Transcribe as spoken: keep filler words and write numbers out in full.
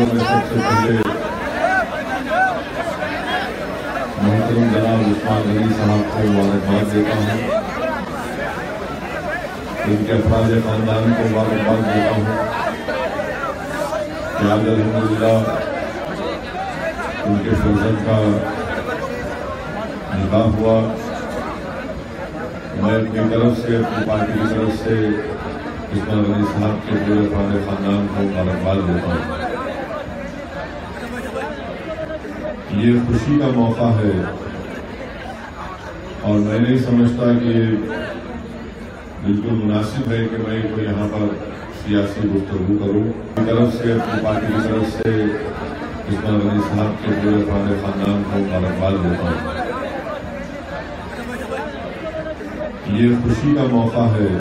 मैं सबसे पहले मोहतरम जनाब उस्मान गनी साहब को मुबारकबाद देता हूँ, इनके अफराज खानदान को मुबारकबाद देता हूँ कि आज अल्हम्दुलिल्लाह उनके फर्जंद का निकाह हुआ। मैं अपनी तरफ से, अपनी पार्टी की तरफ से उस्मान गनी साहब के पूरे अफराज खानदान को मुबारकबाद देता हूँ। ये खुशी का मौका है और मैं नहीं समझता कि बिल्कुल मुनासिब है कि मैं कोई यहाँ पर सियासी गुफ्तगू करूँ। अपनी तरफ से, अपनी पार्टी की तरफ से उस्मान गनी साहब के पूरे अफराद खानदान को मुबारकबाद देता हूँ। ये खुशी का मौका है।